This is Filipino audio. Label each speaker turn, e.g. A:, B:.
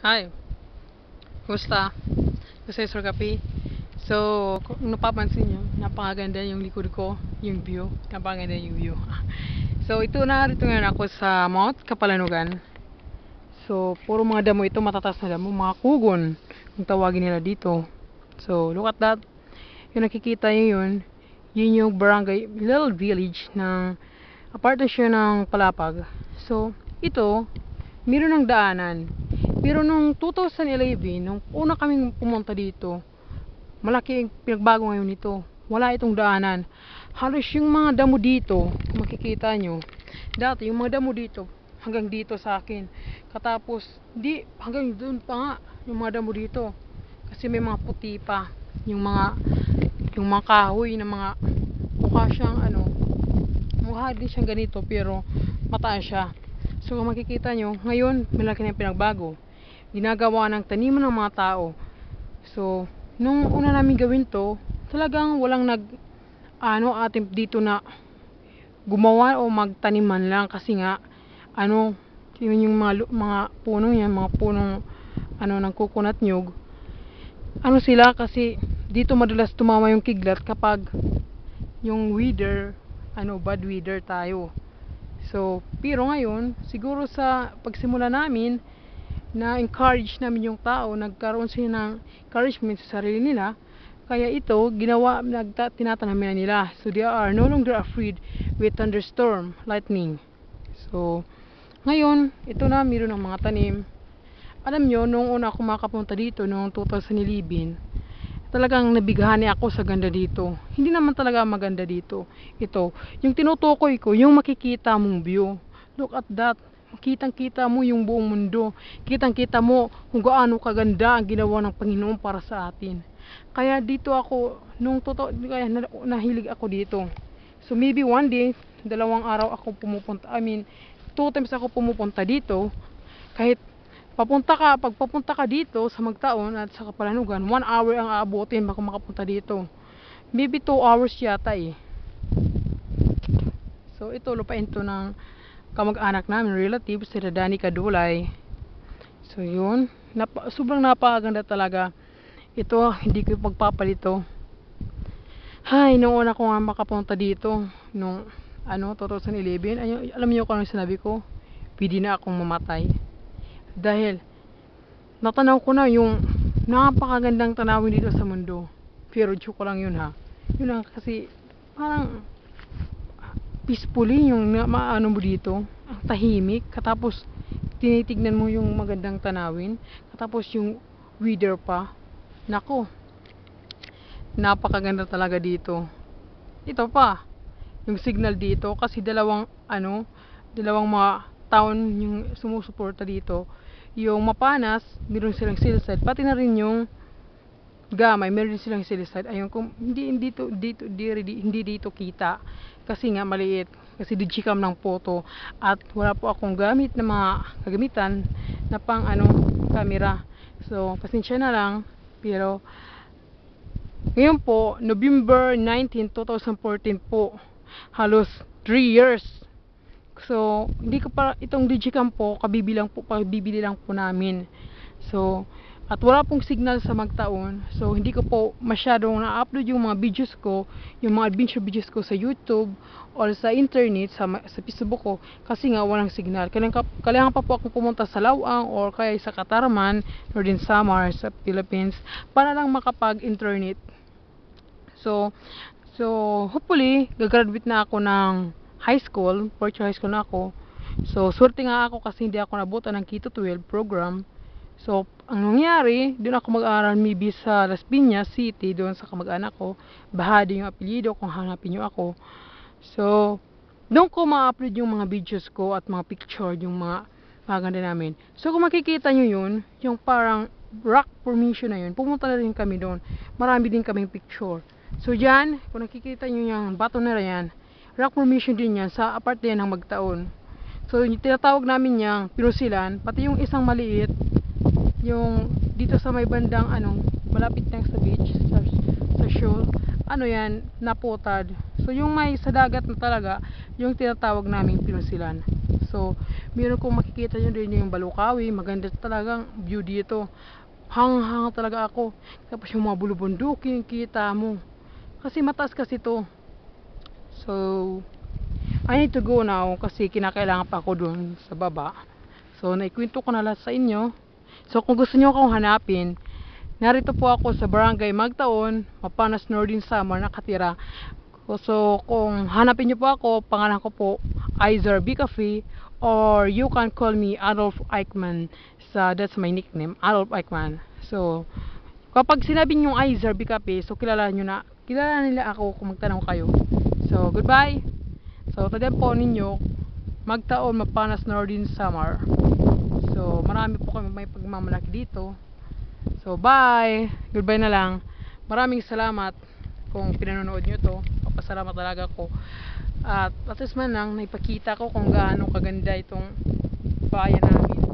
A: Hi, kumusta? Kasi Sir Kapi. So, kung napapansin nyo, napakaganda yung likod ko, yung view. Napakaganda yung view. So, narito ngayon ako sa Mount Kapalanugan. So, puro mga damo ito, matatas na damo, mga kugon, kung tawagin nila dito. So, look at that. Yung nakikita nyo yun yung barangay, little village ng apart na siya ng Palapag. So, ito, meron ng daanan. Pero nung 2011, nung una kaming pumunta dito, malaki ang pinagbago ngayon nito. Wala itong daanan. Halos yung mga damo dito, kung makikita nyo, dati yung mga damo dito, hanggang dito sa akin. Katapos, hanggang doon pa nga, yung mga damo dito. Kasi may mga puti pa. Yung mga kahoy na mga, mukha din siyang ganito, pero mataas siya. So kung makikita nyo, ngayon, malaki na yung pinagbago. Ginagawa ng taniman ng mga tao. So, nung una namin gawin to, talagang walang attempt dito na gumawa o magtaniman lang kasi nga, yun yung mga puno yan, mga punong, ng coconut nyug. Sila kasi, dito madalas tumama yung kidlat kapag yung weather, bad weather tayo. So, pero ngayon, siguro sa pagsimula namin, na-encourage namin yung tao, nagkaroon sila ng encouragement sa sarili nila, kaya ito, tinatanamin na nila. So, they are no longer afraid with thunderstorm, lightning. So, ngayon, ito na, meron ng mga tanim. Alam nyo, nung una ako makapunta dito, noong 2011, talagang nabighani ako sa ganda dito. Hindi naman talaga maganda dito. Ito, yung tinutukoy ko, yung makikita mong view. Look at that. Kitang-kita mo yung buong mundo. Kitang-kita mo kung gaano kaganda ang ginawa ng Panginoon para sa atin. Kaya dito ako, kaya nahilig ako dito. So maybe one day, 2 araw ako pumupunta. 2 times ako pumupunta dito. Kahit pag papunta ka dito sa Magtaon at sa Kapalanugan, 1 hour ang aabutin baka makapunta dito. Maybe 2 hours yata eh. So ito, lupain to ng kamag-anak namin, relatives, si Dani Kadulay. So yun, sobrang napakaganda talaga. Ito, hindi ko pagpapalito. Hay, noong una ko nga makapunta dito, nung 2011, alam niyo kung anong sinabi ko? Pwede na akong mamatay. Dahil, natanaw ko na yung napakagandang tanawin dito sa mundo. Pero joke lang yun ha. Yun lang kasi, parang, peacefully yung maano mo dito, ang tahimik, katapos tinitignan mo yung magandang tanawin, katapos yung weather pa, nako, napakaganda talaga dito. Ito pa, yung signal dito, kasi dalawang mga town yung sumusuporta dito. Yung Mapanas, meron silang Silside, pati na rin yung Gamay, meron din silang Silside. Ayun, kung hindi dito kita kasi nga maliit, kasi digicam ng photo at wala po akong gamit na mga kagamitan na pang camera. So, pasensya na lang, pero ngayon po, November 19, 2014 po, halos 3 years. So, hindi ko pa itong digicam po, pabibili lang po namin. So, at wala pong signal sa Magtaon. So, hindi ko po masyadong na-upload yung mga videos ko, yung mga adventure videos ko sa YouTube or sa internet, sa Facebook ko, kasi nga walang signal. Kailangan pa po akong pumunta sa Lawang or kaya sa Katarman, Northern Samar, sa Philippines, para lang makapag-internet. So, hopefully, gagraduate na ako ng high school, fourth year high school na ako. So, swerte nga ako kasi hindi ako nabutan ng Keto 12 program. So, ang nangyari, doon ako mag-aaral maybe sa Las Piñas City, doon sa kamag-anak ko. Bahadi yung apelyido kung hanapin nyo ako. So, doon ko ma-upload yung mga videos ko at mga picture, yung mga maganda namin. So, kung makikita nyo yun, yung parang rock formation na yun, pumunta na rin kami doon. Marami din kaming picture. So, dyan, kung nakikita nyo yung bato na yan, rock formation din yan sa apart din ng Magtaon. So, yung tinatawag namin yung Pinusilan, pati yung isang maliit, yung dito sa may bandang malapit lang sa beach, sa shore, naputad. So, yung may sa dagat na talaga, yung tinatawag namin Pinusilan. So, So, meron kong makikita nyo din yung Balukawi. Maganda talagang view dito. Hang talaga ako. Tapos yung mga bulubundukin, kita mo. Kasi mataas kasi to. So, I need to go now kasi kinakailangan pa ako dun sa baba. So, naikwento ko na lahat sa inyo. So, kung gusto nyo akong hanapin, narito po ako sa Barangay Magtaon, Mapanas Northern Samar, nakatira. So, kung hanapin nyo po ako, pangalan ko po, Izer B. Cafe, or you can call me Adolf Eichmann. So, that's my nickname, Adolf Eichmann. So, kapag sinabi nyo Izer B. Cafe, so kilala nila ako kung magtanong kayo. So, goodbye. So, tandaan po ninyo, Magtaon, Mapanas Northern Samar. So, marami po kami may pagmamalaki dito. So, bye! Goodbye na lang. Maraming salamat kung pinanonood nyo to. Papasalamat talaga ko. At least man lang, naipakita ko kung gaano kaganda itong bayan namin.